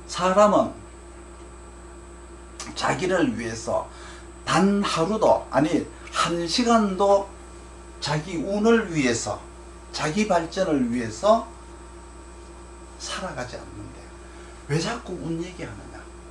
사람은 자기를 위해서 단 하루도, 아니 한 시간도 자기 운을 위해서, 자기 발전을 위해서 살아가지 않는데 왜 자꾸 운 얘기하느냐.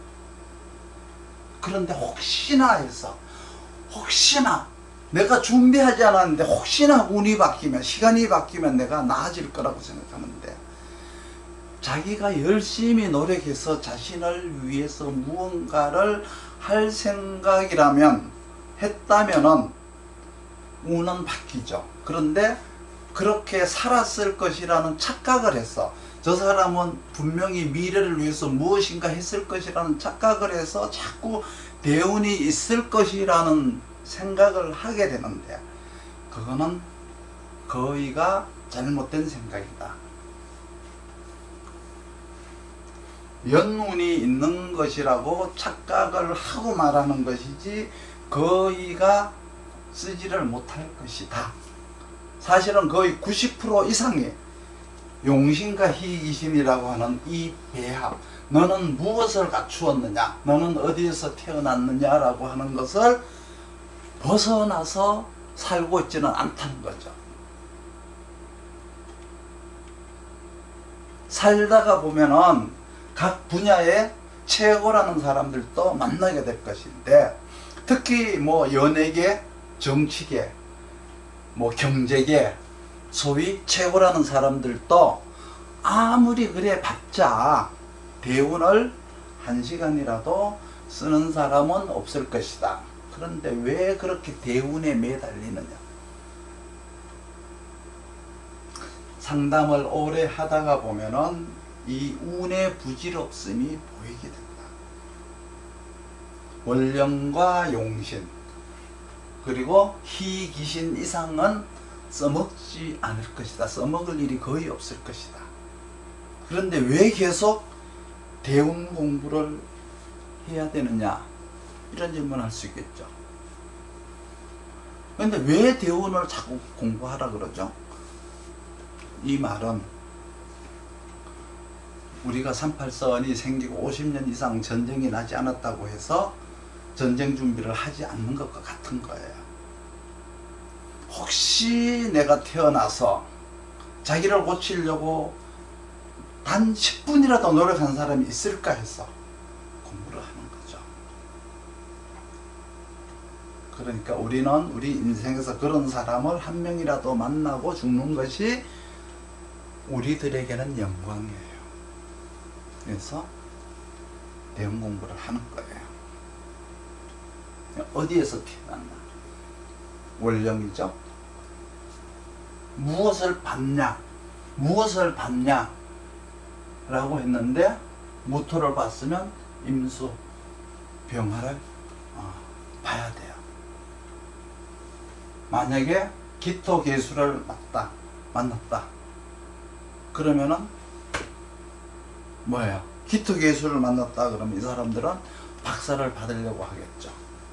그런데 혹시나 해서, 혹시나 내가 준비하지 않았는데 혹시나 운이 바뀌면, 시간이 바뀌면 내가 나아질 거라고 생각하는데, 자기가 열심히 노력해서 자신을 위해서 무언가를 할 생각이라면, 했다면은 운은 바뀌죠. 그런데 그렇게 살았을 것이라는 착각을 했어. 저 사람은 분명히 미래를 위해서 무엇인가 했을 것이라는 착각을 해서 자꾸 대운이 있을 것이라는 생각을 하게 되는데, 그거는 거의가 잘못된 생각이다. 연운이 있는 것이라고 착각을 하고 말하는 것이지 거의가 쓰지를 못할 것이다. 사실은 거의 90% 이상이 용신과 희귀신이라고 하는 이 배합, 너는 무엇을 갖추었느냐, 너는 어디에서 태어났느냐라고 하는 것을 벗어나서 살고 있지는 않다는 거죠. 살다가 보면은 각 분야의 최고라는 사람들도 만나게 될 것인데, 특히 뭐 연예계, 정치계, 뭐 경제계, 소위 최고라는 사람들도 아무리 그래 봤자 대운을 1시간이라도 쓰는 사람은 없을 것이다. 그런데 왜 그렇게 대운에 매달리느냐. 상담을 오래 하다가 보면은 이 운의 부질없음이 보이게 된다. 월령과 용신, 그리고 희귀신 이상은 써먹지 않을 것이다. 써먹을 일이 거의 없을 것이다. 그런데 왜 계속 대운 공부를 해야 되느냐, 이런 질문을 할 수 있겠죠. 그런데 왜 대운을 자꾸 공부하라 그러죠? 이 말은 우리가 38사원이 생기고 50년 이상 전쟁이 나지 않았다고 해서 전쟁 준비를 하지 않는 것과 같은 거예요. 혹시 내가 태어나서 자기를 고치려고 단 10분이라도 노력한 사람이 있을까 해서 공부를 하는 거죠. 그러니까 우리는 우리 인생에서 그런 사람을 한 명이라도 만나고 죽는 것이 우리들에게는 영광이에요. 그래서 대운 공부를 하는 거예요. 어디에서 태어났나? 월령이죠. 무엇을 받냐? 무엇을 받냐? 라고 했는데, 무토를 봤으면 임수, 병화를 봐야 돼요. 만약에 기토개수를 만났다. 그러면은 뭐예요? 기토개수를 만났다 그러면 이 사람들은 박사를 받으려고 하겠죠.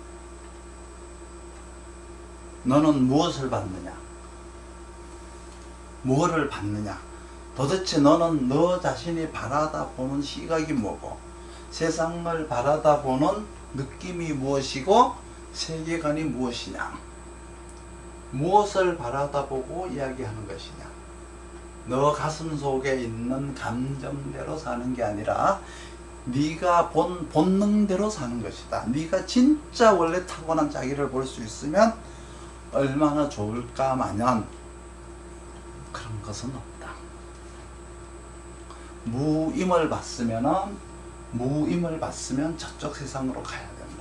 너는 무엇을 받느냐? 뭐를 받느냐? 도대체 너는 너 자신이 바라다 보는 시각이 뭐고, 세상을 바라다 보는 느낌이 무엇이고, 세계관이 무엇이냐? 무엇을 바라다 보고 이야기하는 것이냐? 너 가슴 속에 있는 감정대로 사는 게 아니라 네가 본 본능대로 사는 것이다. 네가 진짜 원래 타고난 자기를 볼 수 있으면 얼마나 좋을까 마냥 그런 것은 없다. 무임을 봤으면 저쪽 세상으로 가야 된다.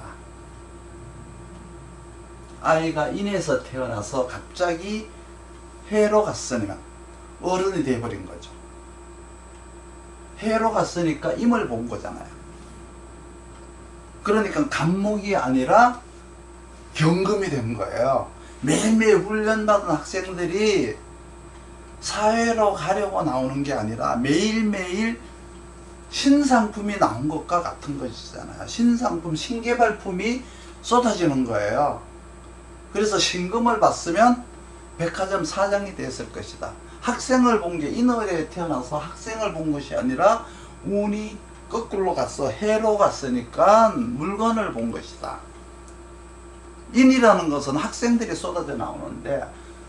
아이가 인에서 태어나서 갑자기 해로 갔으면 어른이 돼버린 거죠. 해로 갔으니까 임을 본 거잖아요. 그러니까 감목이 아니라 경금이 된 거예요. 매일매일 훈련받은 학생들이 사회로 가려고 나오는 게 아니라 매일매일 신상품이 나온 것과 같은 것이잖아요. 신상품, 신개발품이 쏟아지는 거예요. 그래서 신금을 봤으면 백화점 사장이 됐을 것이다. 학생을 본 게 인어에 태어나서 학생을 본 것이 아니라 운이 거꾸로 갔어. 해로 갔으니까 물건을 본 것이다. 인이라는 것은 학생들이 쏟아져 나오는데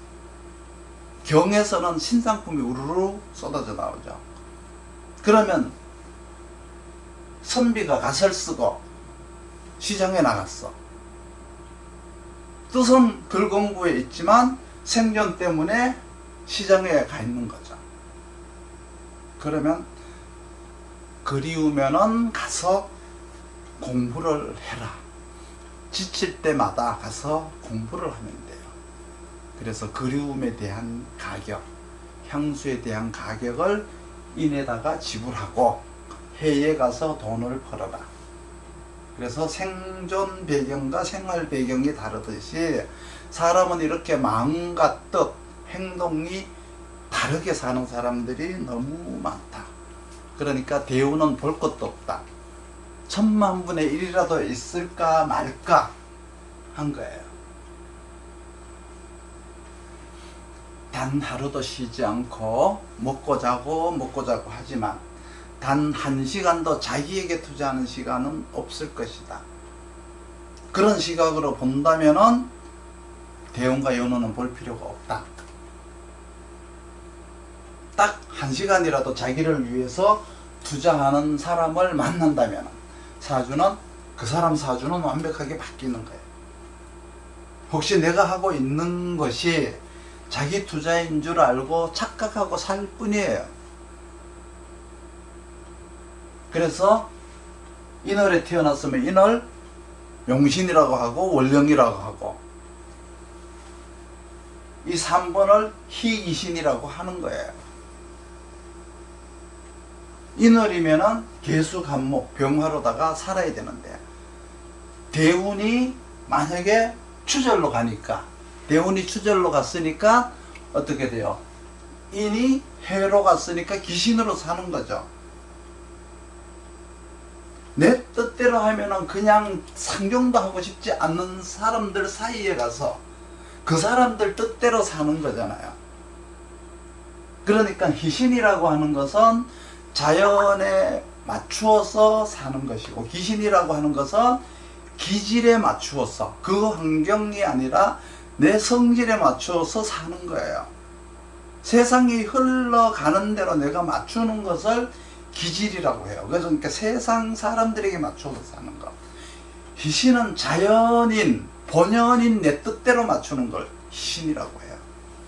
경에서는 신상품이 우르르 쏟아져 나오죠. 그러면 선비가 갓을 쓰고 시장에 나갔어. 뜻은 글공부에 있지만 생존 때문에 시장에 가 있는 거죠. 그러면 그리우면은 가서 공부를 해라. 지칠 때마다 가서 공부를 하면 돼요. 그래서 그리움에 대한 가격, 향수에 대한 가격을 인에다가 지불하고 해에 가서 돈을 벌어라. 그래서 생존 배경과 생활 배경이 다르듯이 사람은 이렇게 마음과 뜻, 행동이 다르게 사는 사람들이 너무 많다. 그러니까 대우는 볼 것도 없다. 10,000분의 1이라도 있을까 말까 한 거예요. 단 하루도 쉬지 않고 먹고 자고 하지만 단 1시간도 자기에게 투자하는 시간은 없을 것이다. 그런 시각으로 본다면은 대운과 연운은 볼 필요가 없다. 딱 1시간이라도 자기를 위해서 투자하는 사람을 만난다면 사주는 그 사람 사주는 완벽하게 바뀌는 거예요. 혹시 내가 하고 있는 것이 자기 투자인 줄 알고 착각하고 살 뿐이에요. 그래서 인월에 태어났으면 인월 용신이라고 하고 월령이라고 하고 이 3번을 희귀신이라고 하는 거예요. 인월이면은 개수 간목 병화로다가 살아야 되는데 대운이 만약에 추절로 가니까 대운이 추절로 갔으니까 어떻게 돼요? 인이 해로 갔으니까 귀신으로 사는 거죠. 내 뜻대로 하면은 그냥 상종도 하고 싶지 않는 사람들 사이에 가서 그 사람들 뜻대로 사는 거잖아요. 그러니까 희신이라고 하는 것은 자연에 맞추어서 사는 것이고 귀신이라고 하는 것은 기질에 맞추어서 그 환경이 아니라 내 성질에 맞추어서 사는 거예요. 세상이 흘러가는 대로 내가 맞추는 것을 기질이라고 해요. 그러니까 세상 사람들에게 맞춰서 사는 것. 희신은 자연인, 본연인 내 뜻대로 맞추는 걸 희신이라고 해요.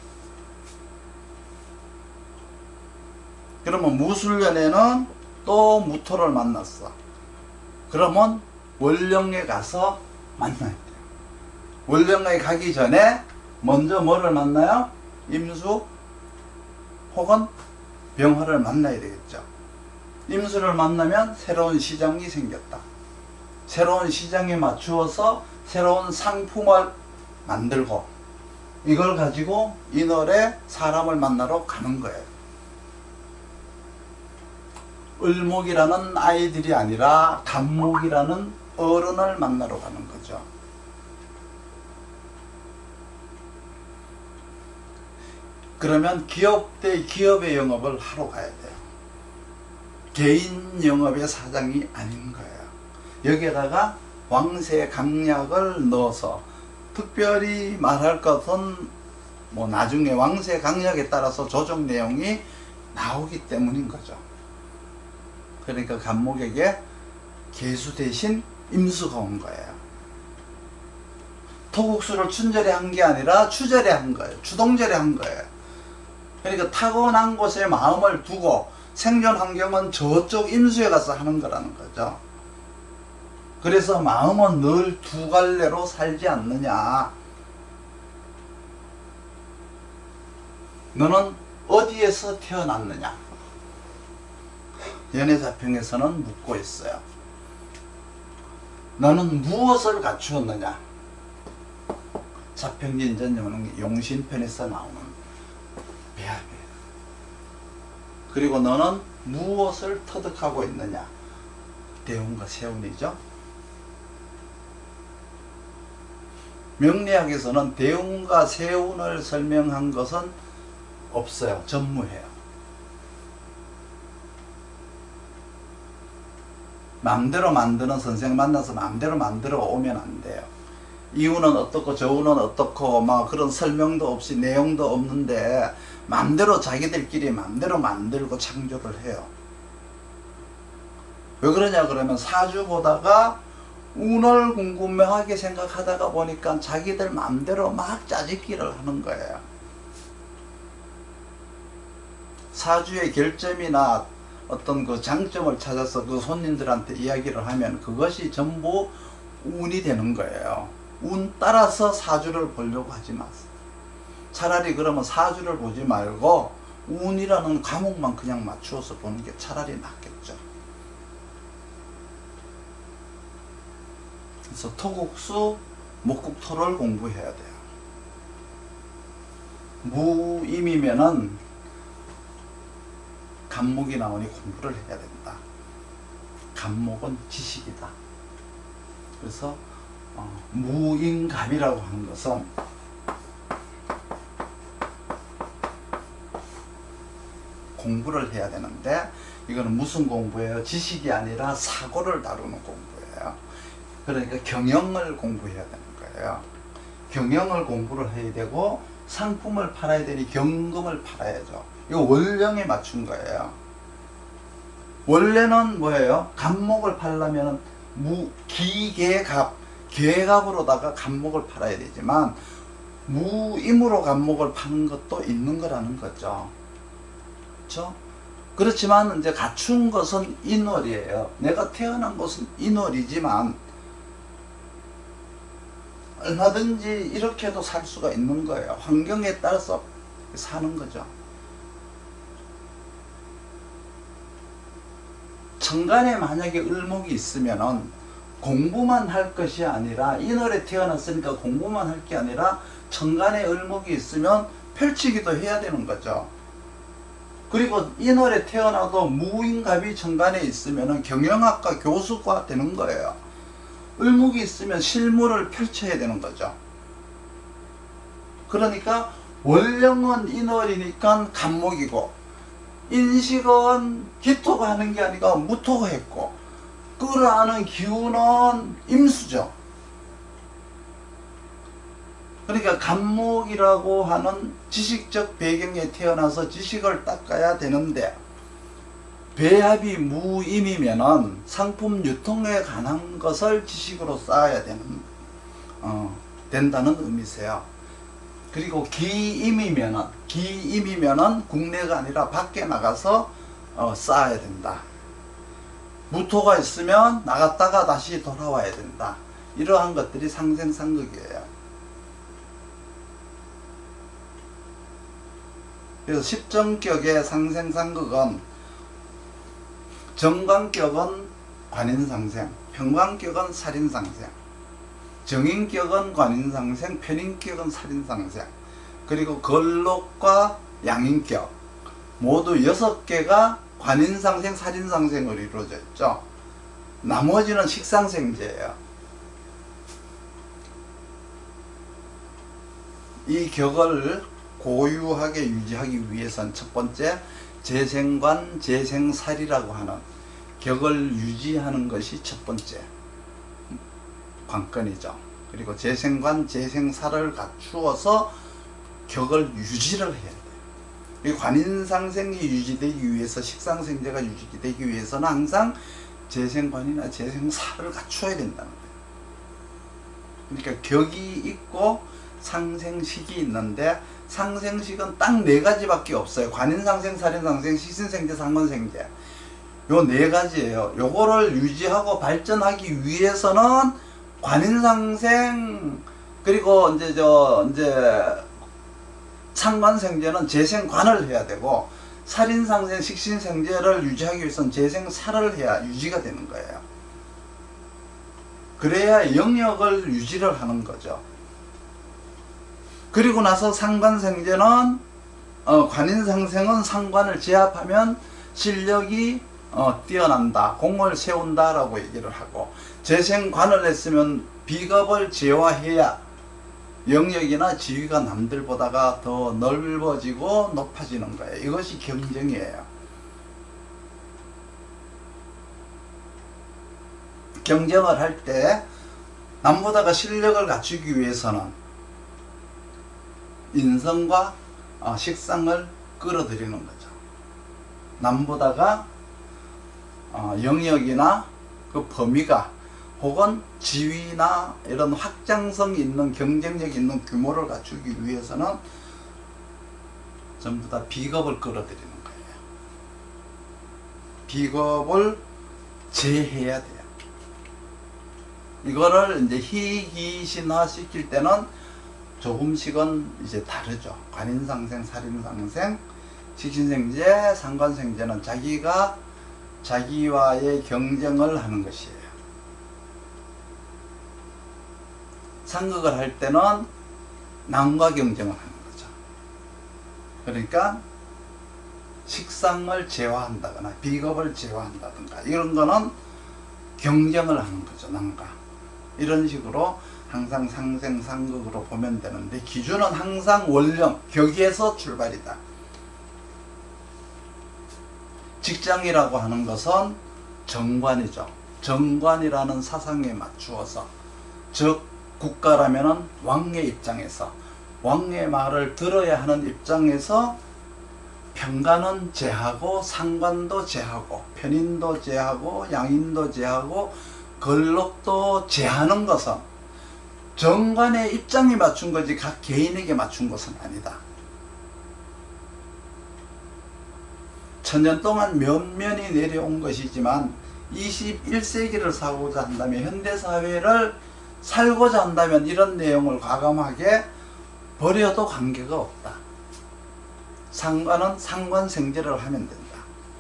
그러면 무술년에는 또 무토를 만났어. 그러면 월령에 가서 만나야 돼요. 월령에 가기 전에 먼저 뭐를 만나요? 임수 혹은 병화를 만나야 되겠죠. 임수를 만나면 새로운 시장이 생겼다. 새로운 시장에 맞추어서 새로운 상품을 만들고 이걸 가지고 인월에 사람을 만나러 가는 거예요. 을목이라는 아이들이 아니라 간목이라는 어른을 만나러 가는 거죠. 그러면 기업의 영업을 하러 가야 돼요. 개인 영업의 사장이 아닌 거예요. 여기에다가 왕세 강약을 넣어서 특별히 말할 것은 뭐 나중에 왕세 강약에 따라서 조정 내용이 나오기 때문인 거죠. 그러니까 간목에게 계수 대신 임수가 온 거예요. 토국수를 춘절에 한 게 아니라 추절에 한 거예요. 추동절에 한 거예요. 그러니까 타고난 곳에 마음을 두고 생존 환경은 저쪽 임수에 가서 하는 거라는 거죠. 그래서 마음은 늘 두 갈래로 살지 않느냐. 너는 어디에서 태어났느냐. 연애자평에서는 묻고 있어요. 너는 무엇을 갖추었느냐. 자평진전 용신편에서 나오는 배합이에요. 그리고 너는 무엇을 터득하고 있느냐. 대운과 세운이죠. 명리학에서는 대운과 세운을 설명한 것은 없어요. 전무해요. 마음대로 만드는 선생 만나서 마음대로 만들어 오면 안 돼요. 이유는 어떻고 저우는 어떻고 막 그런 설명도 없이 내용도 없는데 마음대로 자기들끼리 마음대로 만들고 창조를 해요. 왜 그러냐 그러면 사주 보다가 운을 궁금하게 생각하다가 보니까 자기들 마음대로 막 짜집기를 하는 거예요. 사주의 결점이나 어떤 그 장점을 찾아서 그 손님들한테 이야기를 하면 그것이 전부 운이 되는 거예요. 운 따라서 사주를 보려고 하지 마세요. 차라리 그러면 사주를 보지 말고 운이라는 과목만 그냥 맞추어서 보는 게 차라리 낫겠죠. 그래서 토국수, 목국토를 공부해야 돼요. 무임이면은 간목이 나오니 공부를 해야 된다. 간목은 지식이다. 그래서 무인갑이라고 하는 것은 공부를 해야 되는데 이거는 무슨 공부예요? 지식이 아니라 사고를 다루는 공부예요. 그러니까 경영을 공부해야 되는 거예요. 경영을 공부를 해야 되고 상품을 팔아야 되니 경금을 팔아야죠. 이거 원령에 맞춘 거예요. 원래는 뭐예요? 갑목을 팔려면 기계갑, 계갑으로다가 갑목을 팔아야 되지만 무임으로 갑목을 파는 것도 있는 거라는 거죠. 그렇죠? 그렇지만 이제 갖춘 것은 인월이에요. 내가 태어난 것은 인월이지만 얼마든지 이렇게도 살 수가 있는 거예요. 환경에 따라서 사는 거죠. 천간에 만약에 을목이 있으면은 공부만 할 것이 아니라 인월에 태어났으니까 공부만 할 게 아니라 천간에 을목이 있으면 펼치기도 해야 되는 거죠. 그리고 인월에 태어나도 무인갑이 천간에 있으면은 경영학과 교수가 되는 거예요. 을목이 있으면 실무를 펼쳐야 되는 거죠. 그러니까 원령은 인월이니까 간목이고 인식은 기토가 하는 게 아니라 무토가 했고 끌어안는 기운은 임수죠. 그러니까 간목이라고 하는 지식적 배경에 태어나서 지식을 닦아야 되는데 배합이 무임이면은 상품 유통에 관한 것을 지식으로 쌓아야 된다는 의미세요. 그리고 기임이면은 국내가 아니라 밖에 나가서 쌓아야 된다. 무토가 있으면 나갔다가 다시 돌아와야 된다. 이러한 것들이 상생상극이에요. 그래서 십정격의 상생상극은 정관격은 관인상생, 평관격은 살인상생, 정인격은 관인상생, 편인격은 살인상생, 그리고 걸록과 양인격 모두 6개가 관인상생, 살인상생으로 이루어져 있죠. 나머지는 식상생제예요. 이 격을 고유하게 유지하기 위해서는 첫 번째 재생관, 재생살이라고 하는 격을 유지하는 것이 첫 번째 관건이죠. 그리고 재생관, 재생살을 갖추어서 격을 유지를 해야 돼요. 이 관인상생이 유지되기 위해서, 식상생제가 유지되기 위해서는 항상 재생관이나 재생살을 갖춰야 된다는 거예요. 그러니까 격이 있고 상생식이 있는데 상생식은 딱 4가지밖에 없어요. 관인상생, 살인상생, 식신생제, 상관생제. 요 4가지예요. 요거를 유지하고 발전하기 위해서는 관인상생, 그리고 이제 상관생제는 재생관을 해야 되고, 살인상생, 식신생제를 유지하기 위해서는 재생살을 해야 유지가 되는 거예요. 그래야 영역을 유지를 하는 거죠. 그리고 나서 상관생제는 관인상생은 상관을 제압하면 실력이 뛰어난다, 공을 세운다 라고 얘기를 하고, 재생관을 했으면 비겁을 제어해야 영역이나 지위가 남들보다가 더 넓어지고 높아지는 거예요. 이것이 경정이에요. 경쟁을 할 때 남보다가 실력을 갖추기 위해서는 인성과 식상을 끌어들이는 거죠. 남보다가 영역이나 그 범위가 혹은 지위나 이런 확장성 있는 경쟁력 있는 규모를 갖추기 위해서는 전부 다 비겁을 끌어들이는 거예요. 비겁을 제해야 돼요. 이거를 이제 희귀신화 시킬 때는 조금씩은 이제 다르죠. 관인상생, 살인상생, 식신생제, 상관생제는 자기가 자기와의 경쟁을 하는 것이에요. 상극을 할 때는 남과 경쟁을 하는 거죠. 그러니까 식상을 제어한다거나 비겁을 제어한다든가 이런 거는 경쟁을 하는 거죠. 남과. 이런 식으로 항상 상생, 상극으로 보면 되는데 기준은 항상 원령, 격에서 출발이다. 직장이라고 하는 것은 정관이죠. 정관이라는 사상에 맞추어서, 즉 국가라면은 왕의 입장에서, 왕의 말을 들어야 하는 입장에서 평가는 제하고 상관도 제하고 편인도 제하고 양인도 제하고 걸록도 제하는 것은 정관의 입장에 맞춘 거지 각 개인에게 맞춘 것은 아니다. 천년 동안 면면이 내려온 것이지만 21세기를 살고자 한다면, 현대사회를 살고자 한다면 이런 내용을 과감하게 버려도 관계가 없다. 상관은 상관생제를 하면 된다.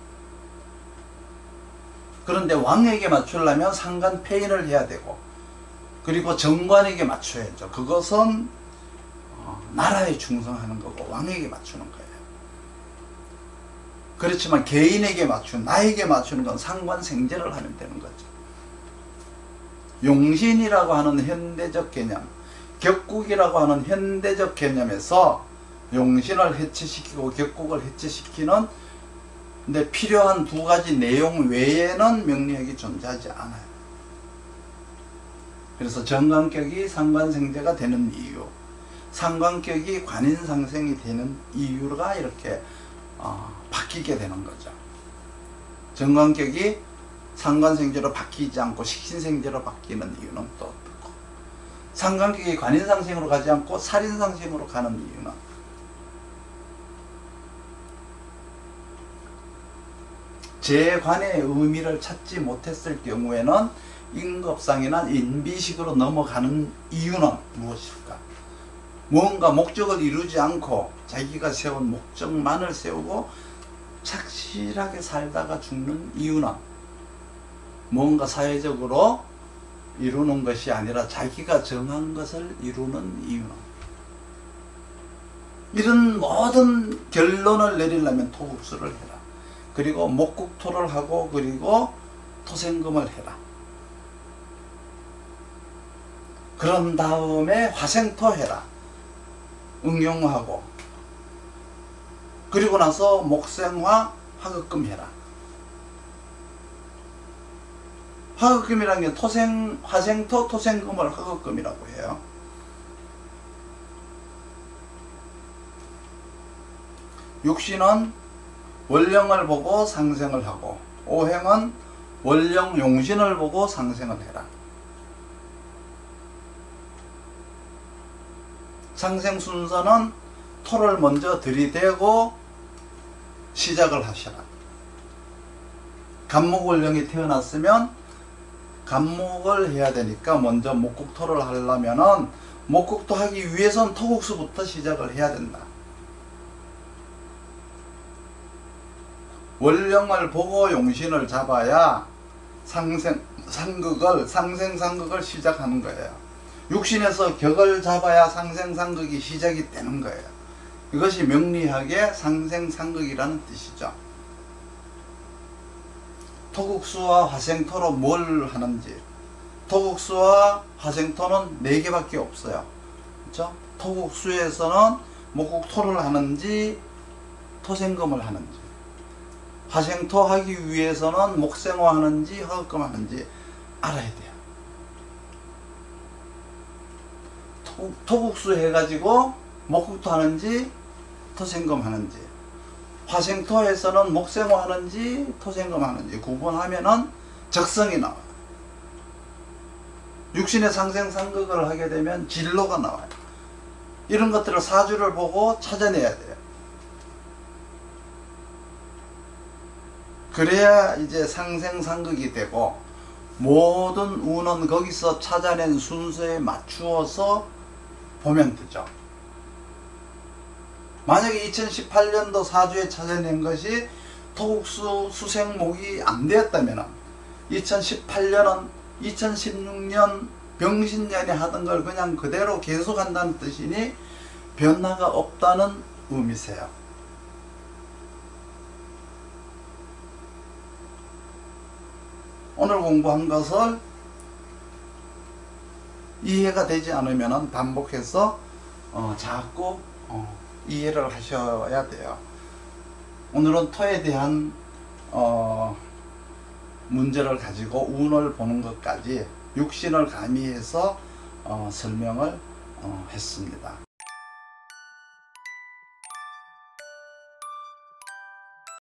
그런데 왕에게 맞추려면 상관폐인을 해야 되고, 그리고 정관에게 맞춰야죠. 그것은 나라에 충성하는 거고 왕에게 맞추는 거예요. 그렇지만 개인에게 맞추는, 나에게 맞추는 건 상관생제를 하면 되는 거죠. 용신이라고 하는 현대적 개념, 격국이라고 하는 현대적 개념에서 용신을 해체시키고 격국을 해체시키는 근데 필요한 두 가지 내용 외에는 명리학이 존재하지 않아요. 그래서 정관격이 상관생제가 되는 이유, 상관격이 관인상생이 되는 이유가 이렇게 바뀌게 되는 거죠. 정관격이 상관생제로 바뀌지 않고 식신생제로 바뀌는 이유는 또 어떻고, 상관격이 관인상생으로 가지 않고 살인상생으로 가는 이유는 제관의 의미를 찾지 못했을 경우에는 임급상이나 인비식으로 넘어가는 이유는 무엇일까? 무언가 목적을 이루지 않고 자기가 세운 목적만을 세우고 착실하게 살다가 죽는 이유는 뭔가 사회적으로 이루는 것이 아니라 자기가 정한 것을 이루는 이유는, 이런 모든 결론을 내리려면 토국수를 해라. 그리고 목국토를 하고 그리고 토생금을 해라. 그런 다음에 화생토 해라. 응용하고 그리고 나서 목생화 화극금 해라. 화극금이라는 게 화생토 토생금을 화극금이라고 해요. 육신은 원령을 보고 상생을 하고, 오행은 원령 용신을 보고 상생을 해라. 상생 순서는 토를 먼저 들이대고 시작을 하셔라. 간목원령이 태어났으면 간목을 해야 되니까 먼저 목국토를 하려면은 목국토 하기 위해선 토국수부터 시작을 해야 된다. 원령을 보고 용신을 잡아야 상생상극을 시작하는 거예요. 육신에서 격을 잡아야 상생상극이 시작이 되는 거예요. 이것이 명리학의 상생상극이라는 뜻이죠. 토국수와 화생토로 뭘 하는지, 토국수와 화생토는 4개밖에 없어요. 그렇죠? 토국수에서는 목국토를 하는지 토생금을 하는지, 화생토 하기 위해서는 목생화 하는지 화극금 하는지, 알아야 돼요. 토국수 해가지고 목국토 하는지 토생금 하는지, 화생토에서는 목생호 하는지 토생금 하는지 구분하면은 적성이 나와요. 육신의 상생상극을 하게 되면 진로가 나와요. 이런 것들을 사주를 보고 찾아내야 돼요. 그래야 이제 상생상극이 되고, 모든 운은 거기서 찾아낸 순서에 맞추어서 보면 되죠. 만약에 2018년도 사주에 찾아낸 것이 토국수 수생목이 안 되었다면 2018년은 2016년 병신년에 하던 걸 그냥 그대로 계속한다는 뜻이니 변화가 없다는 의미세요. 오늘 공부한 것을 이해가 되지 않으면 반복해서 자꾸 이해를 하셔야 돼요. 오늘은 토에 대한 문제를 가지고 운을 보는 것까지 육신을 가미해서 설명을 했습니다.